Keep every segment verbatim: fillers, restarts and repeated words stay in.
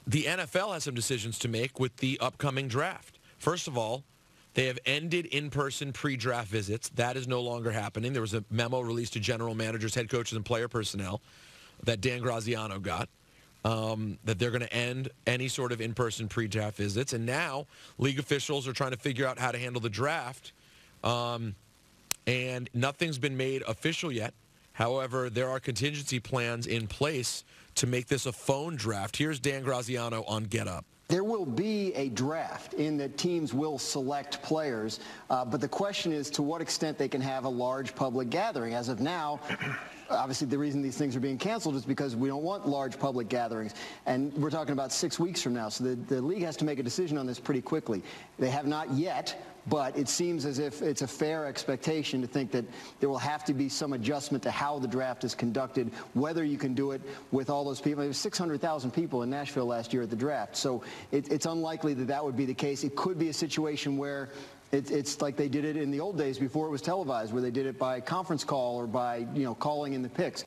the N F L has some decisions to make with the upcoming draft. First of all, they have ended in-person pre-draft visits. That is no longer happening. There was a memo released to general managers, head coaches, and player personnel that Dan Graziano got, um, that they're going to end any sort of in-person pre-draft visits. And now league officials are trying to figure out how to handle the draft. Um, and nothing's been made official yet. However, there are contingency plans in place to make this a phone draft. Here's Dan Graziano on Get Up. There will be a draft in that teams will select players, uh, but the question is to what extent they can have a large public gathering. As of now, obviously the reason these things are being canceled is because we don't want large public gatherings. And we're talking about six weeks from now, so the, the league has to make a decision on this pretty quickly. They have not yet, but it seems as if it's a fair expectation to think that there will have to be some adjustment to how the draft is conducted, whether you can do it with all those people. There was six hundred thousand people in Nashville last year at the draft, so it, it's unlikely that that would be the case. It could be a situation where it, it's like they did it in the old days before it was televised, where they did it by conference call or by, you know, calling in the picks.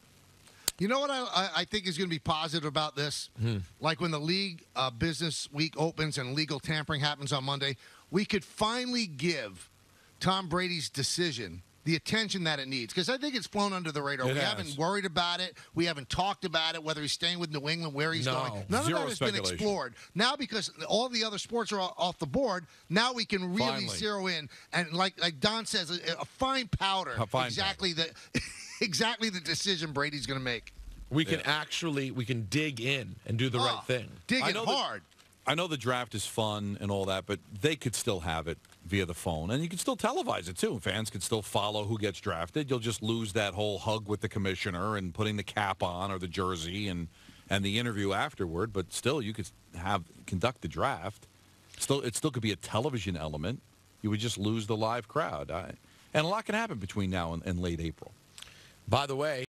You know what I, I think is going to be positive about this? Hmm. Like when the league uh, business week opens and legal tampering happens on Monday, we could finally give Tom Brady's decision the attention that it needs. Because I think it's flown under the radar. It we has. haven't worried about it. We haven't talked about it, whether he's staying with New England, where he's no, going. None zero of that has been explored. Now, because all the other sports are off the board, now we can really Finally. zero in. And like like Don says, a, a fine powder. A fine exactly powder. the exactly the decision Brady's going to make. We can Yeah. actually, we can dig in and do the Oh, right thing. Dig I it know that- hard. I know the draft is fun and all that, but they could still have it via the phone. And you can still televise it, too. Fans can still follow who gets drafted. You'll just lose that whole hug with the commissioner and putting the cap on or the jersey and, and the interview afterward. But still, you could have conduct the draft. Still, it still could be a television element. You would just lose the live crowd. I, and a lot can happen between now and, and late April. By the way,